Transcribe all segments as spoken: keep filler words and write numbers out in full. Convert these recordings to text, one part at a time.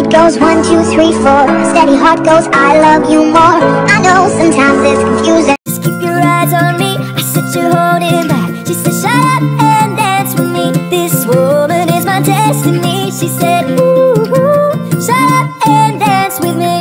Beat goes one, two, three, four. Steady heart goes, I love you more. I know sometimes it's confusing. Just keep your eyes on me. I said you're holding back. She said shut up and dance with me. This woman is my destiny. She said ooh, ooh, shut up and dance with me.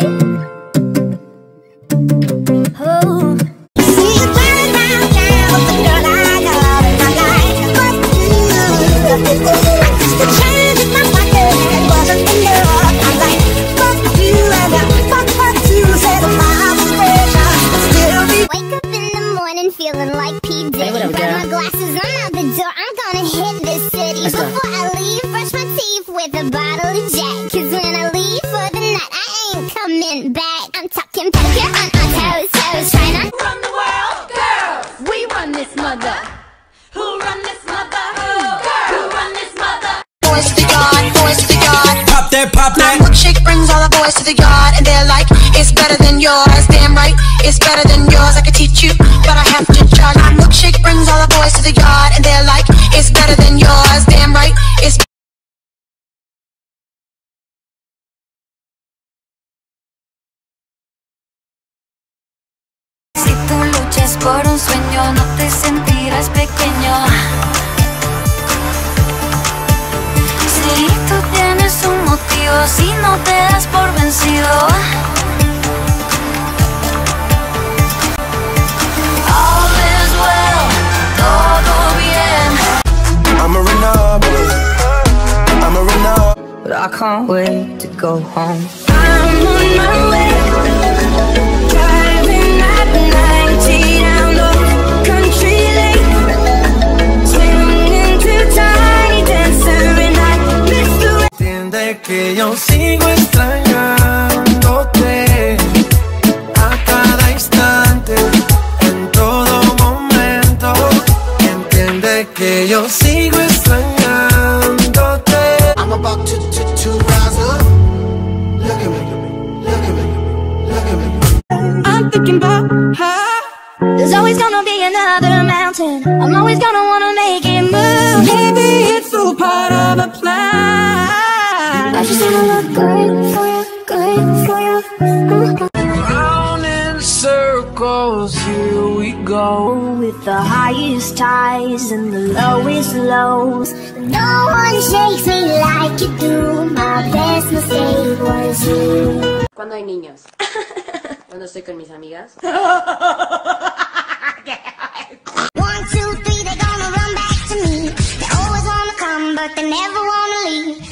Oh. See you turning down, down with the girl I love in my life. But you, I just the change in my pocket wasn't enough. I'm like, fuck you and I fuck fuck you. Said the miles of pressure still be. Wake up in the morning feeling like P. Diddy. Hey, Grab my glasses, I'm out the door. I'm gonna hit this city. Let's go. Before I leave, brush my teeth with a bottle of Jack. Cause when I leave for the night, I ain't coming back. I'm talking pedicure on our toes, toes, trying to run the world, girls. We run this mother. Who run this mother? Girls. Who run this mother? Boys to the yard, boys to the yard. Pop that, pop that. My milkshake brings all the boys to the yard, and they're like, it's better than yours. Damn right, it's better than yours. I could teach you, but I have to charge. My milkshake brings all the boys to the yard, and they're like, it's better than yours. Damn right, it's. Si tú luchas por un sueño, no te sentirás pequeño. Si tú tienes un motivo, si no te das por vencido. All is well, todo bien. I'm a renegade. I'm a renegade. But I can't wait to go home. I'm on my way. Driving at ninety down the country lane. Swimming into tiny dancer and I miss the way. Entiende que yo sigo extrañándote a cada instante, en todo momento. Entiende que yo sigo extrañándote. I'm about to, to, to rise up. Look at me, look at me, look at me. I'm thinking about her. There's always gonna be another mountain. I'm always gonna wanna make it move. Maybe it's all part of a plan. I just wanna look good for you, good for you. Round in circles, here we go. With the highest highs and the lowest lows. No one shakes me like you do. My best mistake was you. Cuando hay niños. Cuando estoy con mis amigas. One, two, three, they're gonna run back to me. They always wanna come, but they never wanna leave.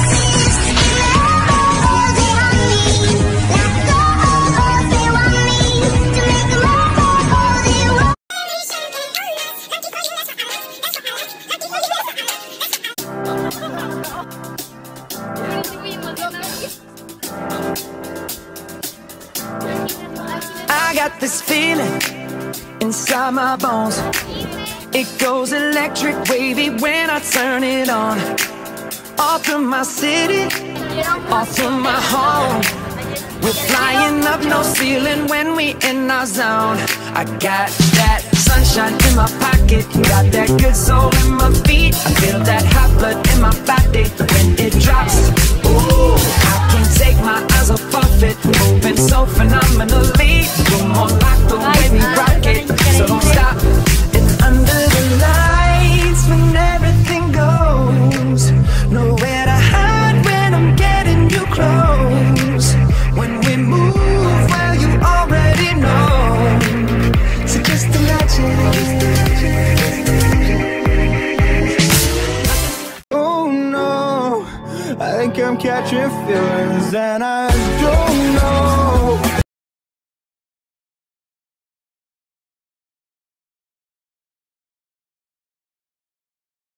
I got this feeling inside my bones. It goes electric wavy when I turn it on. Off from my city, off from my home. We're flying up no ceiling when we in our zone. I got that sunshine in my pocket, got that good soul in my feet. I feel that hot blood in my body when it drops. Ooh, I can't take my eyes off of it, moving so phenomenally. You're more like the way we rock it, so don't stop. And under the lights when everything goes, nowhere to hide when I'm getting you close. When we move, well you already know. So just imagine. Oh no, I think I'm catching feelings and I don't know